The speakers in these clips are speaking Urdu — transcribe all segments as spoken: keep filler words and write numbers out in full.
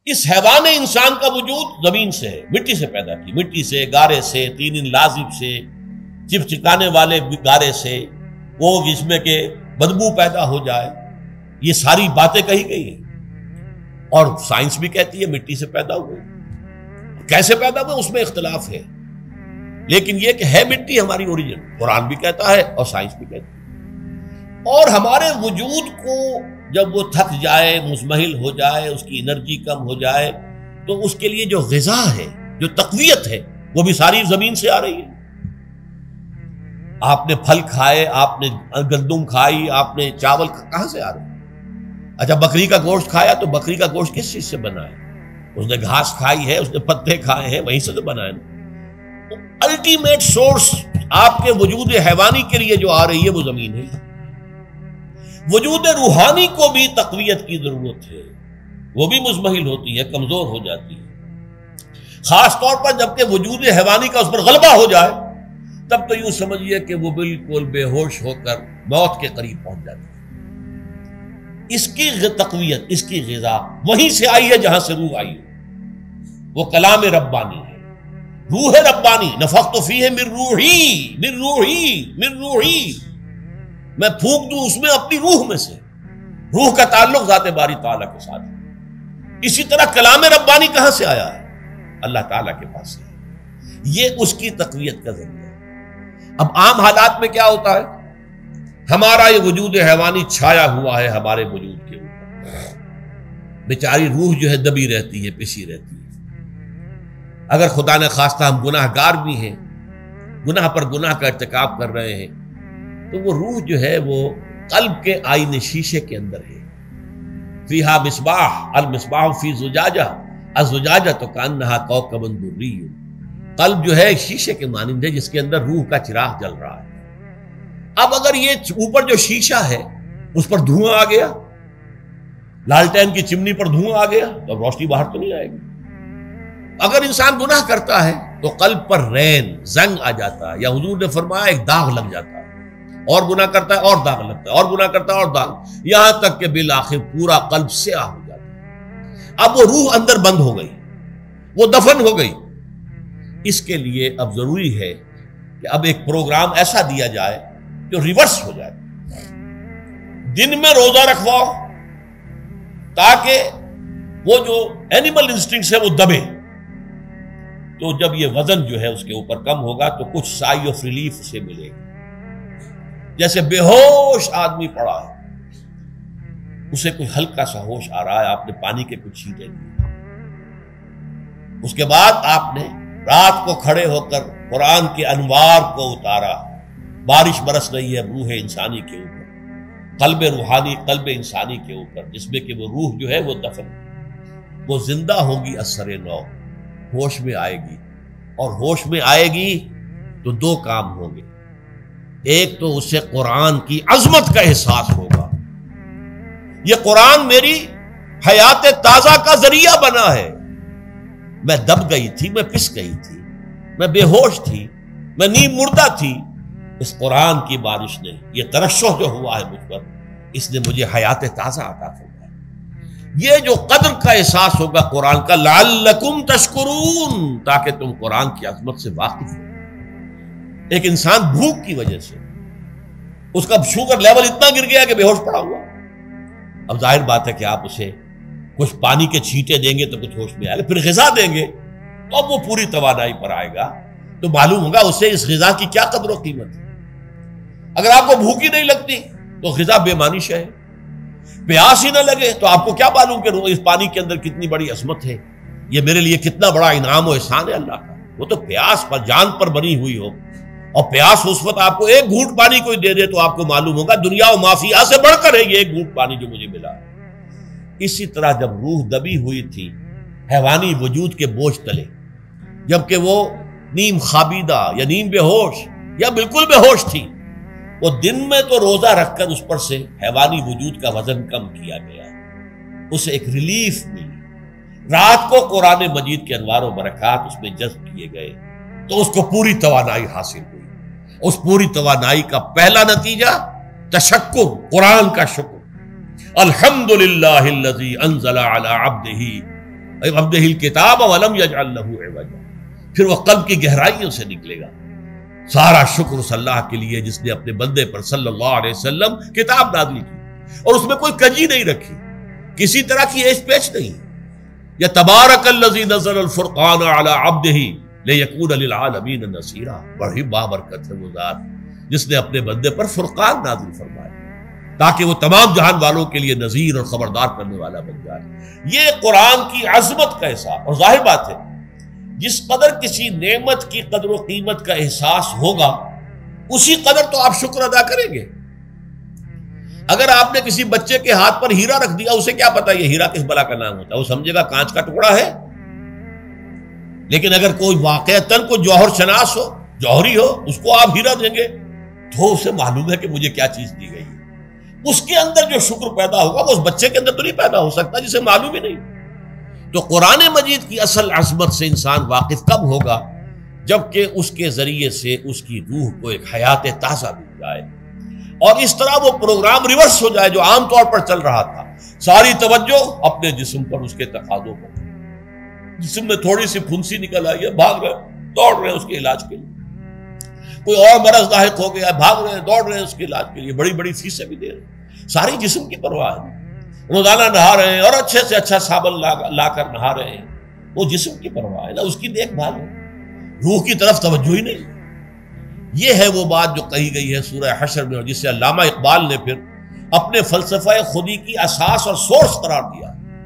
اس حیوان انسان کا وجود زمین سے ہے، مٹی سے پیدا کی، مٹی سے، گارے سے، تین لازم سے، چپچکانے والے گارے سے، وہ جس میں کہ بدبو پیدا ہو جائے، یہ ساری باتیں کہی گئی ہیں۔ اور سائنس بھی کہتی ہے مٹی سے پیدا ہوئے، کیسے پیدا ہوئے اس میں اختلاف ہے، لیکن یہ کہ ہے مٹی ہماری اوریجن، قرآن بھی کہتا ہے اور سائنس بھی کہتی ہے۔ اور ہمارے وجود کو جب وہ تھک جائے، مزمحل ہو جائے، اس کی انرجی کم ہو جائے، تو اس کے لیے جو غذا ہے، جو تقویت ہے، وہ بھی ساری زمین سے آ رہی ہے۔ آپ نے پھل کھائے، آپ نے گندم کھائی، آپ نے چاول کہاں سے آ رہے ہیں؟ اچھا بکری کا گوشت کھایا تو بکری کا گوشت کس چیز سے بنا ہے؟ اس نے گھاس کھائی ہے، اس نے پتے کھائے ہیں، وہیں سے تو بنا ہے نا۔ الٹیمیٹ سورس آپ کے وجود حیوانی کے لیے جو آ رہی ہے وہ زمین ہے۔ وجود روحانی کو بھی تقویت کی ضرورت ہے، وہ بھی مزمحل ہوتی ہے، کمزور ہو جاتی ہے، خاص طور پر جبکہ وجود حیوانی کا اس پر غلبہ ہو جائے، تب تو یوں سمجھیے کہ وہ بالکل بے ہوش ہو کر موت کے قریب پہنچ جاتی ہے۔ اس کی تقویت، اس کی غذا وہیں سے آئی ہے جہاں سے روح آئی ہے، وہ کلام ربانی ہے، روح ربانی۔ نفخت فیہ من روحی من روحی من روحی، میں پھونک دوں اس میں اپنی روح میں سے۔ روح کا تعلق ذات باری تعالیٰ کے ساتھ ہے۔ اسی طرح کلام ربانی کہاں سے آیا ہے؟ اللہ تعالیٰ کے پاس سے۔ یہ اس کی تقویت کا ذریعہ ہے۔ اب عام حالات میں کیا ہوتا ہے؟ ہمارا یہ وجود حیوانی چھایا ہوا ہے ہمارے وجود کے اوپر، بیچاری روح جو ہے دبی رہتی ہے، پسی رہتی ہے۔ اگر خدا نے خواستہ ہم گناہ گار بھی ہیں، گناہ پر گناہ کا ارتکاب کر رہے ہیں، تو وہ روح جو ہے وہ قلب کے آئینے شیشے کے اندر ہے۔ فیہا مصباح المصباح فی زجاجہ الزجاجہ تو کانہا کوکب دری، قلب جو ہے ایک شیشے کے مانند ہے جس کے اندر روح کا چراغ جل رہا ہے۔ اب اگر یہ اوپر جو شیشہ ہے اس پر دھواں آ گیا، لالٹین کی چمنی پر دھواں آ گیا، تو اب روشنی باہر تو نہیں آئے گی۔ اگر انسان گناہ کرتا ہے تو قلب پر رین، زنگ آ جاتا ہے، یا حضور نے فرمایا ایک داغ لگ جاتا ہے، اور گناہ کرتا ہے اور داغ لگتا ہے، اور گناہ کرتا ہے اور داغ، یہاں تک کہ بالآخر پورا قلب سیاہ ہو جاتا ہے۔ اب وہ روح اندر بند ہو گئی، وہ دفن ہو گئی۔ اس کے لیے اب ضروری ہے کہ اب ایک پروگرام ایسا دیا جائے جو ریورس ہو جائے۔ دن میں روزہ رکھواؤ تاکہ وہ جو اینیمل انسٹنکٹس ہے وہ دبے، تو جب یہ وزن جو ہے اس کے اوپر کم ہوگا تو کچھ سائی آف ریلیف اسے ملے گا۔ جیسے بے ہوش آدمی پڑا ہے، اسے کوئی ہلکا سا ہوش آ رہا ہے، آپ نے پانی کے کچھ چھینٹے لیے، اس کے بعد آپ نے رات کو کھڑے ہو کر قرآن کے انوار کو اتارا، بارش برس رہی ہے روح انسانی کے اوپر، قلب روحانی، قلب انسانی کے اوپر، جس میں کہ وہ روح جو ہے وہ دفن، وہ زندہ ہوگی اثر نو، ہوش میں آئے گی۔ اور ہوش میں آئے گی تو دو کام ہوں گے، ایک تو اسے قرآن کی عظمت کا احساس ہوگا، یہ قرآن میری حیات تازہ کا ذریعہ بنا ہے، میں دب گئی تھی، میں پس گئی تھی، میں بے ہوش تھی، میں نیم مردہ تھی، اس قرآن کی بارش نے، یہ ترشح جو ہوا ہے مجھ پر، اس نے مجھے حیات تازہ عطا فرمایا۔ یہ جو قدر کا احساس ہوگا قرآن کا، لعلکم تشکرون، تاکہ تم قرآن کی عظمت سے واقف ہو۔ ایک انسان بھوک کی وجہ سے اس کا شوگر لیول اتنا گر گیا کہ بے ہوش پڑا ہوا، اب ظاہر بات ہے کہ آپ اسے کچھ پانی کے چھینٹے دیں گے تو کچھ ہوش میں آئے گا، پھر غذا دیں گے تو اب وہ پوری توانائی پر آئے گا، تو معلوم ہوگا اسے اس غذا کی کیا قدر و قیمت ہے۔ اگر آپ کو بھوک ہی نہیں لگتی تو غذا بے معنی شے ہے، پیاس ہی نہ لگے تو آپ کو کیا معلوم کہ اس پانی کے اندر کتنی بڑی عظمت ہے، یہ میرے لیے کتنا بڑا انعام و احسان ہے اللہ کا۔ وہ تو پیاس پر، جان پر بنی ہوئی ہو، اور پیاس اس وقت آپ کو ایک گھونٹ پانی کوئی دے دے تو آپ کو معلوم ہوگا دنیا و مافیا سے بڑھ کر ہے یہ ایک گھونٹ پانی جو مجھے ملا۔ اسی طرح جب روح دبی ہوئی تھی حیوانی وجود کے بوجھ تلے، جبکہ وہ نیم خابیدہ یا نیم بے ہوش یا بالکل بے ہوش تھی، وہ دن میں تو روزہ رکھ کر اس پر سے حیوانی وجود کا وزن کم کیا گیا، اسے ایک ریلیف ملی۔ رات کو قرآن مجید کے انوار و برکات اس میں جذب کیے گئے تو اس کو پوری توانائی حاصل ہوئی۔ اس پوری توانائی کا پہلا نتیجہ تشکر، قرآن کا شکر۔ الحمدللہ الذی انزل علی عبدہ عبدہ الکتاب ولم یجعل لہ عوجا، پھر وہ قلب کی گہرائیوں سے نکلے گا۔ سارا شکر اس اللہ کے لیے جس نے اپنے بندے پر صلی اللہ علیہ وسلم کتاب نازل کی اور اس میں کوئی کجی نہیں رکھی، کسی طرح کی ایش پیچ نہیں۔ یا تبارک الذی نزل الفرقان علی عبدہ لیکون للعالمین نصیرا، بڑی بابرکت ہے وہ ذات جس نے اپنے بندے پر فرقان نازل فرمایا تاکہ وہ تمام جہان والوں کے لیے نذیر اور خبردار کرنے والا بن جائے۔ یہ قرآن کی عظمت کا احساس، اور ظاہر بات ہے جس قدر کسی نعمت کی قدر و قیمت کا احساس ہوگا اسی قدر تو آپ شکر ادا کریں گے۔ اگر آپ نے کسی بچے کے ہاتھ پر ہیرا رکھ دیا، اسے کیا پتا یہ ہیرا کس بلا کا نام ہوتا ہے، وہ سمجھے گا کانچ کا ٹکڑا ہے۔ لیکن اگر کوئی واقعتاً کوئی جوہر شناس ہو، جوہری ہو، اس کو آپ ہیرا دیں گے تو اسے معلوم ہے کہ مجھے کیا چیز دی گئی ہے۔ اس کے اندر جو شکر پیدا ہوگا وہ اس بچے کے اندر تو نہیں پیدا ہو سکتا جسے معلوم ہی نہیں۔ تو قرآن مجید کی اصل عظمت سے انسان واقف کب ہوگا؟ جبکہ اس کے ذریعے سے اس کی روح کو ایک حیات تازہ مل جائے اور اس طرح وہ پروگرام ریورس ہو جائے جو عام طور پر چل رہا تھا، ساری توجہ اپنے جسم پر، اس کے تقاضوں پر۔ جسم میں تھوڑی سی پھنسی نکل آئی ہے، بھاگ رہے دوڑ رہے ہیں اس کے علاج کے لیے۔ کوئی اور مرض لاحق ہو گیا، بھاگ رہے ہیں دوڑ رہے ہیں اس کے علاج کے لیے، بڑی بڑی فیسیں بھی دے رہے ہیں۔ ساری جسم کی پرواہ ہے، روزانہ نہا رہے ہیں اور اچھے سے اچھا صابن لا کر نہا رہے ہیں، وہ جسم کی پرواہ ہے نا، اس کی دیکھ بھال ہے، روح کی طرف توجہ ہی نہیں۔ یہ ہے وہ بات جو کہی گئی ہے سورہ حشر میں، اور جسے علامہ اقبال نے پھر اپنے فلسفہ خودی کی اساس اور سورس قرار دیا۔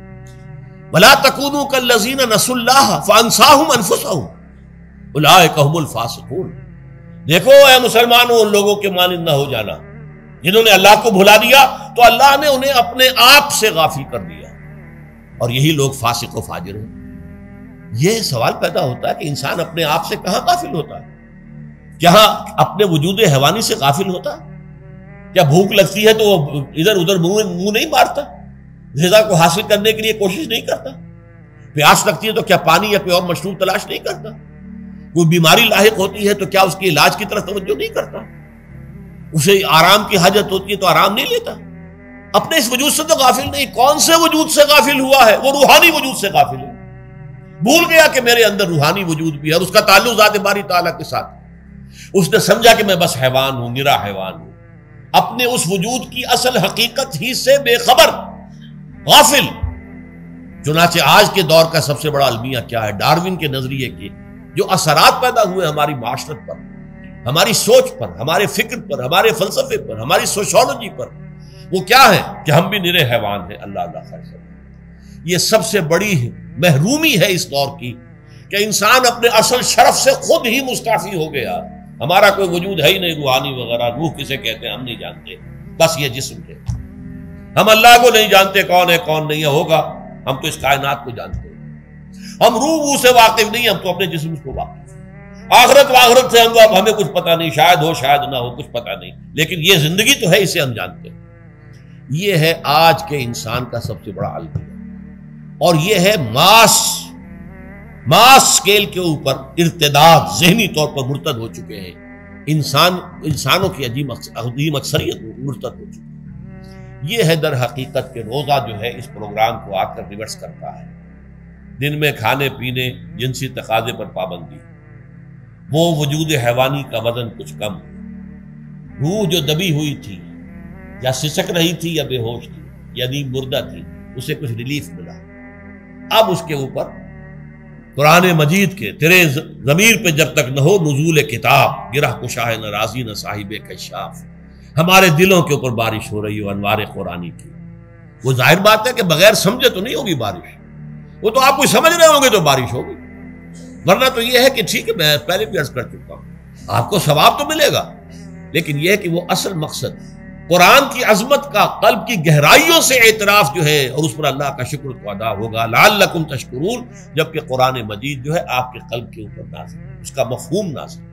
وَلَا تَكُونُوا كَالَّذِينَ نَسُوا اللَّهَ فَأَنسَاهُمْ أَنفُسَهُمْ أُولَٰئِكَ هُمُ الْفَاسِقُونَ۔ دیکھو اے مسلمانوں، ان لوگوں کے مانند نہ ہو جانا جنہوں نے اللہ کو بھلا دیا تو اللہ نے انہیں اپنے آپ سے غافل کر دیا، اور یہی لوگ فاسق و فاجر ہیں۔ یہ سوال پیدا ہوتا ہے کہ انسان اپنے آپ سے کہاں غافل ہوتا ہے؟ کیا اپنے وجود حیوانی سے غافل ہوتا ہے؟ کیا بھوک لگتی ہے تو وہ ادھر ادھر منہ منہ نہیں مارتا، غذا کو حاصل کرنے کے لیے کوشش نہیں کرتا؟ پیاس لگتی ہے تو کیا پانی یا کوئی اور مشروب تلاش نہیں کرتا؟ کوئی بیماری لاحق ہوتی ہے تو کیا اس کے علاج کی طرف توجہ نہیں کرتا؟ اسے آرام کی حاجت ہوتی ہے تو آرام نہیں لیتا؟ اپنے اس وجود سے تو غافل نہیں۔ کون سے وجود سے غافل ہوا ہے؟ وہ روحانی وجود سے غافل ہے۔ بھول گیا کہ میرے اندر روحانی وجود بھی ہے اور اس کا تعلق ذات باری تعالیٰ کے ساتھ۔ اس نے سمجھا کہ میں بس حیوان ہوں، نرا حیوان ہوں، اپنے اس وجود کی اصل حقیقت ہی سے بے خبر، غافل۔ چنانچہ آج کے دور کا سب سے بڑا المیہ کیا ہے؟ ڈارون کے نظریے کے جو اثرات پیدا ہوئے ہماری معاشرت پر، ہماری سوچ پر، ہمارے فکر پر، ہمارے فلسفے پر، ہماری سوشولوجی پر، وہ کیا ہے کہ ہم بھی نرے حیوان ہیں۔ اللہ اللہ خیر کرے۔ یہ سب سے بڑی محرومی ہے اس دور کی کہ انسان اپنے اصل شرف سے خود ہی مستعفی ہو گیا۔ ہمارا کوئی وجود ہے ہی نہیں، روحانی وغیرہ، روح کسے کہتے ہیں ہم نہیں جانتے، بس یہ جسم ہے۔ ہم اللہ کو نہیں جانتے کون ہے کون نہیں ہے، ہوگا ہم تو اس کائنات کو جانتے ہیں۔ ہم روح وہ سے واقف نہیں، ہم تو اپنے جسم کو واقف۔ آخرت واخرت سے ہم ہمیں کچھ پتہ نہیں، شاید ہو شاید نہ ہو، کچھ پتہ نہیں، لیکن یہ زندگی تو ہے، اسے ہم جانتے ہیں۔ یہ ہے آج کے انسان کا سب سے بڑا المیہ، اور یہ ہے ماس ماس سکیل کے اوپر ارتداد، ذہنی طور پر مرتد ہو چکے ہیں انسان، انسانوں کی عظیم عظیم اکثریت مرتد ہو چکی ہے۔ یہ ہے در حقیقت کہ روزہ جو ہے اس پروگرام کو آ کر ریورس کرتا ہے۔ دن میں کھانے پینے، جنسی تقاضے پر پابندی، وہ وجود حیوانی کا وزن کچھ کم، روح جو دبی ہوئی تھی یا سسک رہی تھی یا بے ہوش تھی یا نیند مردہ تھی، اسے کچھ ریلیف ملا۔ اب اس کے اوپر قرآن مجید کے تیرے ضمیر پہ جب تک نہ ہو نزول کتاب، گرہ کشا ہے نہ راضی نہ صاحب کشاف، ہمارے دلوں کے اوپر بارش ہو رہی ہو انوار قرآنی کی۔ وہ ظاہر بات ہے کہ بغیر سمجھے تو نہیں ہوگی بارش، وہ تو آپ کو سمجھ رہے ہوں گے تو بارش ہوگی، ورنہ تو یہ ہے کہ ٹھیک ہے میں پہلے بھی عرض کر چکا ہوں آپ کو ثواب تو ملے گا، لیکن یہ ہے کہ وہ اصل مقصد قرآن کی عظمت کا قلب کی گہرائیوں سے اعتراف جو ہے اور اس پر اللہ کا شکر تو ادا ہوگا، لعلکم تشکرون، جبکہ قرآن مجید جو ہے آپ کے قلب کے اوپر نازل، اس کا مفہوم نازل۔